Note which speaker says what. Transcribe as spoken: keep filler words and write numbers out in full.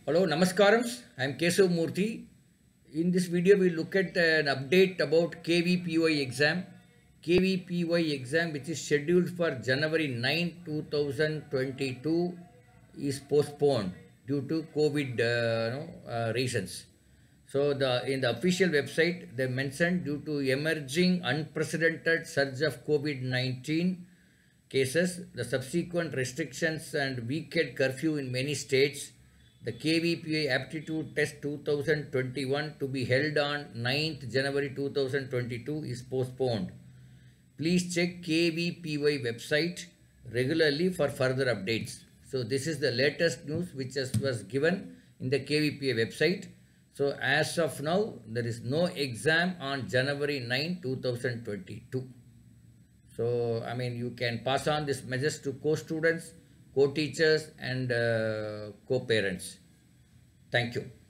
Speaker 1: Hello, Namaskarams. I am Kesav Murthy. In this video, we look at an update about K V P Y exam. K V P Y exam, which is scheduled for January ninth, two thousand twenty-two, is postponed due to COVID uh, no, uh, reasons. So, the in the official website, they mentioned due to emerging unprecedented surge of COVID nineteen cases, the subsequent restrictions and weekend curfew in many states, the K V P Y Aptitude Test two thousand twenty-one to be held on ninth January two thousand twenty-two is postponed. Please check K V P Y website regularly for further updates. So this is the latest news which was given in the K V P Y website. So as of now, there is no exam on January ninth, two thousand twenty-two. So, I mean, you can pass on this message to co-students, co-teachers and uh, co-parents. Thank you.